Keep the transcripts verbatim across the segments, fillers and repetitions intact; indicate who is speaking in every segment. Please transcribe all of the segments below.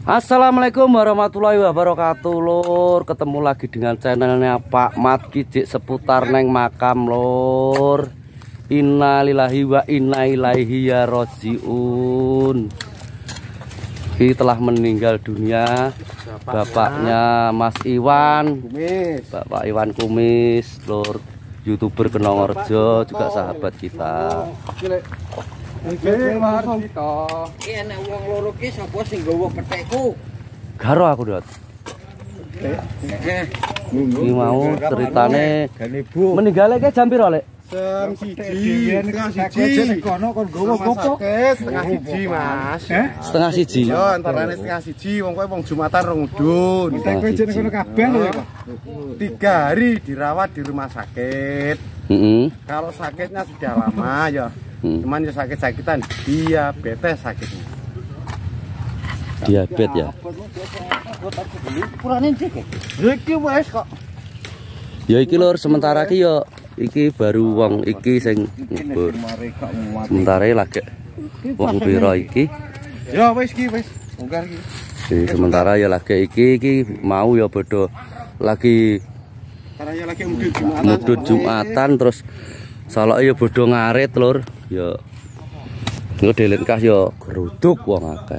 Speaker 1: Assalamualaikum warahmatullahi wabarakatuh, lur. Ketemu lagi dengan channelnya Pak Mat Kijik seputar neng makam, lur. Innalillahi wa inna ilaihi rajiun. Ki telah meninggal dunia bapaknya Mas Iwan Kumis. Bapak Iwan Kumis, lur. YouTuber Kenongorjo, juga sahabat kita. Garo aku dot. Ini mau ceritane meninggalnya kayak jam piro, Lek?
Speaker 2: Jam siji, setengah siji. Kono kon gowo gopo? Setengah siji, Mas.
Speaker 1: Setengah siji.
Speaker 2: Yo, antarane setengah siji, wong kowe wong Jumatan rong mudhun.
Speaker 1: Kowe
Speaker 2: jeneng kono kabeh lho. Tiga hari dirawat di rumah sakit.
Speaker 1: Heeh.
Speaker 2: Kalau sakitnya sudah lama ya. Cuman ya sakit-sakitan diabetes sakitnya.
Speaker 1: Diabetes ya.
Speaker 2: Kurane sik. Iki wis kok.
Speaker 1: Ya iki lur, sementara iki yo iki baru wong iki sing ngubur. Sementara lagi wong piro iki?
Speaker 2: Ya wis iki wis. Bongkar iki.
Speaker 1: Jadi sementara ya lagi iki iki mau ya bodo lagi
Speaker 2: caranya lagi mudut Jumatan.
Speaker 1: Mudut Jumatan terus salok ya bodo ngarit, lur. Ya engko delet kas ya geruduk wong akeh.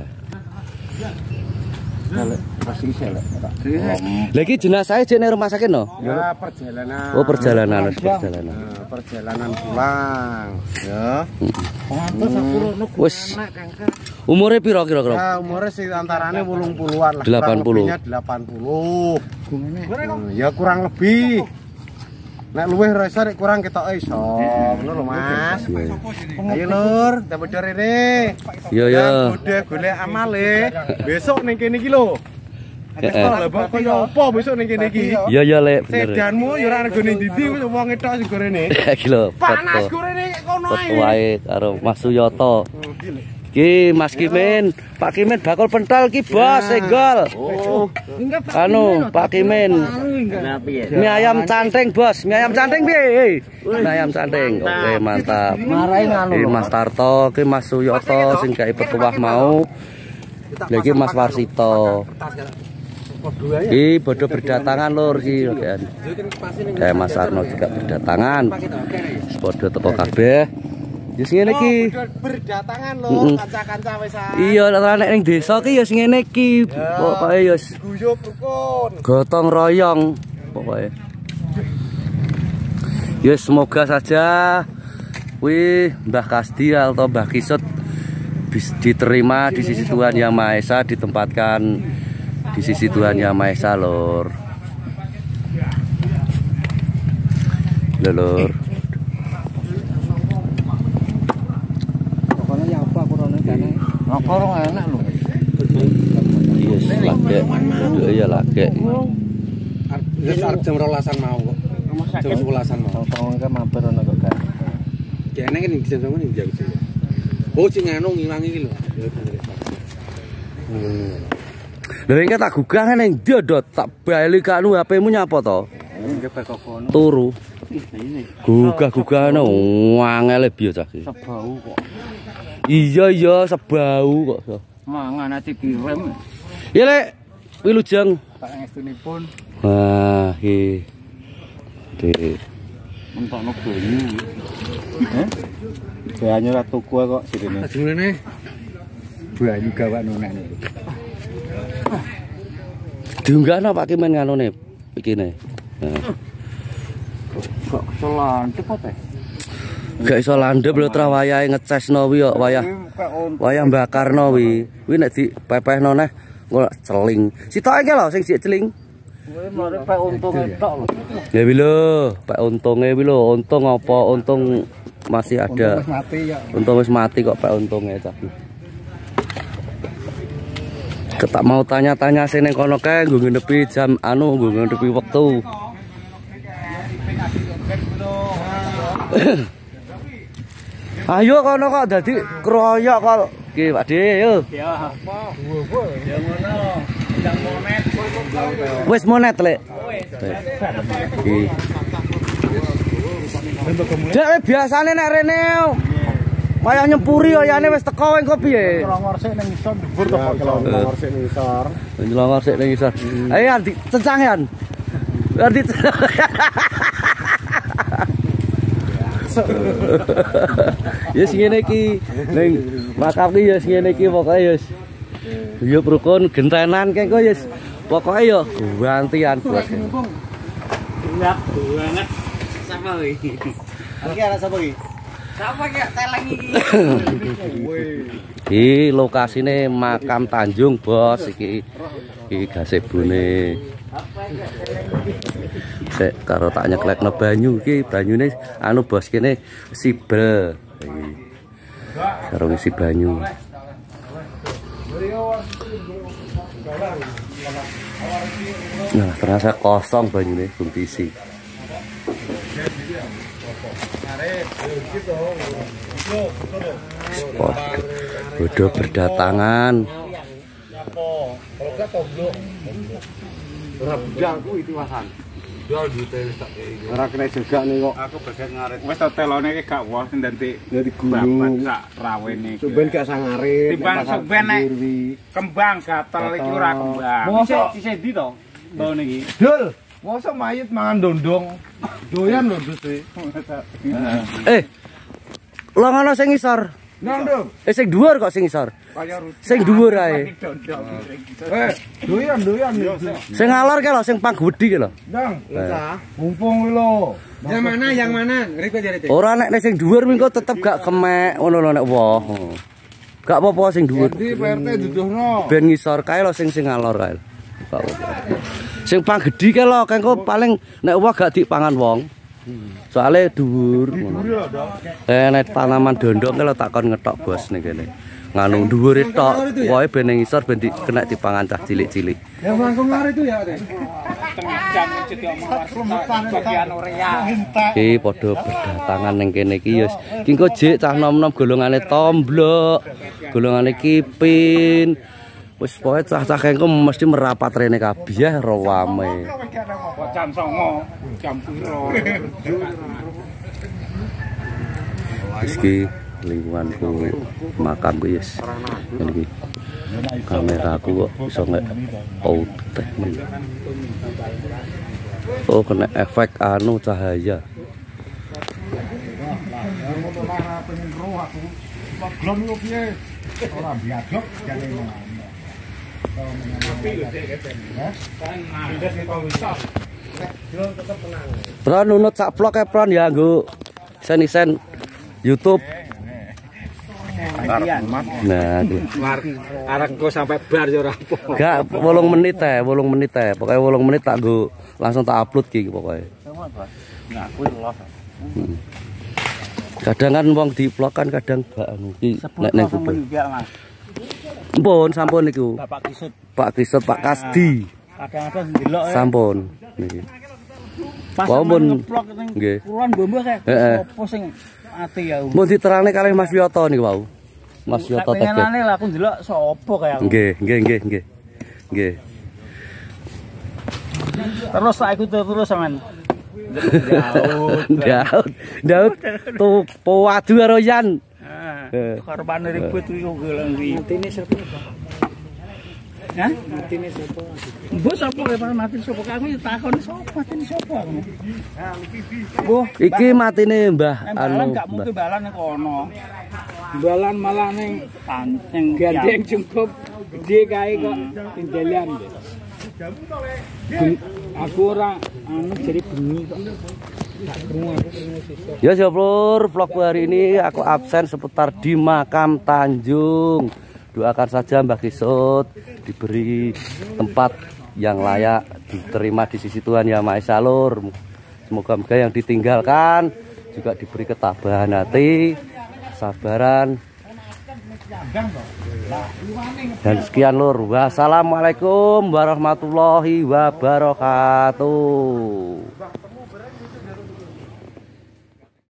Speaker 1: Lagi jenazahnya jek nang rumah sakit no?
Speaker 2: Ya perjalanan.
Speaker 1: Oh perjalanan, perjalanan.
Speaker 2: Nah, perjalanan pulang. Ya.
Speaker 1: Wes. Umure piro kira-kira?
Speaker 2: Ya umure sih antarane wolung puluhan lah.
Speaker 1: delapan puluh.
Speaker 2: delapan puluh. Ya kurang lebih. Nek luwih rasa nek kurang ketok iso. Ngono lho, Mas. Ayo Lur, ta bodho rene.
Speaker 1: Yo yo.
Speaker 2: Udah golek amale. Besok ning kene iki lho. Lah kok kaya apa besok ning kene iki?
Speaker 1: Yo yo Lek, bener.
Speaker 2: Sedanmu yo ora regane ndi-ndi wis wong etok sing gorene.
Speaker 1: Iki lho,
Speaker 2: Panas gorene kono ae.
Speaker 1: Wae karo Mas Suyoto. Ki Mas Kimin, Pak Kimin bakul pental ki bos senggol.
Speaker 2: Oh.
Speaker 1: Anu Pak Kimin. Mie ayam canting bos, mie ayam canting piye? Mie ayam canting. Oke, mantap.
Speaker 2: Marahi nganu lho.
Speaker 1: Mas Tarto, ki Mas Suyoto sing gawe petuah mau. Lagi Mas Warsito. Ki bodo berdatangan lur ki. Kayak Mas Arno juga berdatangan. Bodo teko kabeh. Ya sing ngene iki.
Speaker 2: Berdatangan lho, kanca-kanca wis.
Speaker 1: Iya, nek ning desa ki ya sing ngene iki. Pokoke ya
Speaker 2: guyub rukun.
Speaker 1: gotong royong pokoke. Ya semoga saja wih Mbah Kasdi atau Mbah Kisut bisa diterima di sisi Tuhan Yang Maha Esa, ditempatkan di sisi Tuhan Yang Maha Esa, lur. Lur.
Speaker 2: Apa ora enak lho.
Speaker 1: Yes, lagi. Iya lagi.
Speaker 2: Wis arep jam rolasan mau kok. Jam sepulasan mau.
Speaker 1: Tolong ke mampir ana kok kan.
Speaker 2: Kene iki ning jam ning jam. Oh sing anu ngiwangi iki lho.
Speaker 1: Lha iki tak gugah ning ndi dot tak bali kanu H P-mu nyapa to? Turu. Gugah-gugahane angel biasa iki.
Speaker 2: Sebau kok.
Speaker 1: Iya iya sebau kok.
Speaker 2: Mangan ati kirim.
Speaker 1: Ya Lek, wilujeng.
Speaker 2: Pak ngestunipun.
Speaker 1: Wah, iki. Di
Speaker 2: Mentokno banyu. Heh? Banyu ra tuku kok sirine. Ajengene. Banyu gawakno nek niku.
Speaker 1: diunggahno Pak Kimen nganune ikine.
Speaker 2: Kok selantek apa teh?
Speaker 1: Gak iso landhep lho tra wayahe ngecesno wi kok wayah wayah mbakarno wi. Kuwi nek dipepehno neh kok celing. Sitoke iki lho sing sik celing.
Speaker 2: Kuwi mare pek untunge tok lho.
Speaker 1: Ya wi lho, pek untunge wi lho, untung apa untung masih ada.
Speaker 2: Untung wis mati ya.
Speaker 1: Untung wis mati kok pek untunge tapi. Ketak mau tanya-tanya sing ning kono kae nggo ngendepi jam anu, nggo ngendepi wektu. Ayo kono kok dadi kroyok kok. Ki Pak De, yo.
Speaker 2: Ya, apa? Ya ngono. Ndang monet.
Speaker 1: Wis monet, Lek. Iki. Dek biasane nek rene Kaya nyempuri oyane wis teko engko piye?
Speaker 2: Ngelongor sik ning isor dhuwur to kok ngelongor sik ning isor.
Speaker 1: Ngelongor sik ning isor. Ayo Andi cencang ya. Andi. Ya sing ngene iki ning makam iki ya sing ngene iki pokoke ya. Ya rukun gentenan kengko ya. Pokoke ya gantian bos.
Speaker 3: Enak banget. Sama iki.
Speaker 2: Iki arek sapa iki?
Speaker 3: Sapa iki teleng iki?
Speaker 1: Iki lokasine makam Tanjung, Bos. Iki iki gazebone. Sek karo tak nyeklekno banyu iki, banyune anu Bos kene sibel. Iki. Karo ngisi banyu. Nah, terasa kosong banyune belum diisi. Spot bodoh berdatangan.
Speaker 2: Ora kena juga nih kok.
Speaker 3: Aku bagian ngarit. Wis telone iki gak wah ndenti
Speaker 2: Dadi gulung
Speaker 3: sak rawene iki.
Speaker 2: Suben gak sangarit.
Speaker 3: Timbang suben nek kembang gatel iki ora kembang.
Speaker 2: Mosok
Speaker 3: sisih ndi to? Baune iki.
Speaker 2: Dul, mosok mayit mangan dondong. Doyan lho Dul.
Speaker 1: Eh. Longono sing ngisor.
Speaker 2: Ndong.
Speaker 1: Eh sing dhuwur kok sing ngisor. Sing dhuwur ae.
Speaker 2: Eh, doyan doyan.
Speaker 1: Sing ngalor ke lho, sing panggedhi ke lho.
Speaker 2: Ndang, mumpung kuwi lho.
Speaker 3: Yang mana? Yang mana? Ribet ya,
Speaker 1: Ora nek sing dhuwur mingko tetep gak kemek ngono lho nek woh. Gak apa-apa sing dhuwur.
Speaker 2: Jadi P R T duduhno.
Speaker 1: Ben ngisor kae lho sing sing ngalor kae. Gak apa-apa. Sing panggedhi ke lho, kengko paling nek woh gak dipangan wong. Soale dhuwur ngono. Eh nek tanaman dondong ke lho takon ngetok Bos ning kene. Nganu dhuwure tok, wohe ben ning ngisor ben di, kena dipangan cah cilik-cilik.
Speaker 2: Yang langkung lari itu ya, Teh.
Speaker 3: Tengah jam jadi omongan bagian urea.
Speaker 1: Iki padha berdatangan ning kene iki ya. Iki engko jek cah nom-nom golongane tomblok, golongane kipin. Wis pokoke cah-cah engko mesti merapat rene kabeh ya rawame.
Speaker 3: Jam songo, jam piro.
Speaker 1: Iki lingkunganku makamku yes. Ini kameraku kok iso nge outeh men. Oh kena efek anu cahaya. Pron nunut sak vlog e Pron ya nggo sen-sen YouTube. Nah,
Speaker 3: Arek sampai bar ya ora apa.
Speaker 1: gak wolong menit teh, wolong menit teh. Pokoke wolong menit tak nggo langsung tak upload iki pokoke.
Speaker 3: Nah, kuwi loh.
Speaker 1: Hmm. Kadang kan wong di-vlog kan kadang gak anu iki nek ning kuping. Ampun, sampun niku.
Speaker 3: Bapak Kisut.
Speaker 1: Pak Kisut, Pak Kasdi.
Speaker 3: Kadang-kadang ndelok ya.
Speaker 1: Sampun niki.
Speaker 3: Pas
Speaker 1: Walaupun
Speaker 3: ngeplok ning
Speaker 1: nggih.
Speaker 3: kulon mbok kae.
Speaker 1: Heeh.
Speaker 3: Apa sing ati ya.
Speaker 1: Mun diterangne kalih Mas Wiyoto niku wau. Mas Wiyoto Tege.
Speaker 3: Pengenane lah aku ndelok sapa kae aku.
Speaker 1: Nggih, nggih, nggih, nggih. Nggih.
Speaker 3: Terus tak ikut terus sampean. Daud.
Speaker 1: Daud. Daud tuh pewadu karo Yan.
Speaker 3: Heeh. Karepane ribut kuwi kok gelang kuwi. Matine sapa? Hah? Matine sapa? Mbok sapa kae mati sapa kae takon sapa matine sapa aku. Mbah,
Speaker 1: Iki matine Mbah
Speaker 3: anu
Speaker 1: anu.
Speaker 3: gak mungkin balan nang kono. Balan malah ning ning gandeng cukup gede kae kok tinggalan. Aku ora anu jadi bengi kok.
Speaker 1: Ya Lur, vlog hari ini aku absen seputar di makam Tanjung. Doakan saja Mbah Kisut diberi tempat yang layak, diterima di sisi Tuhan Yang Maha Esa Lur. Semoga-moga yang ditinggalkan juga diberi ketabahan hati, sabaran. Dan sekian Lur. Wassalamualaikum warahmatullahi wabarakatuh.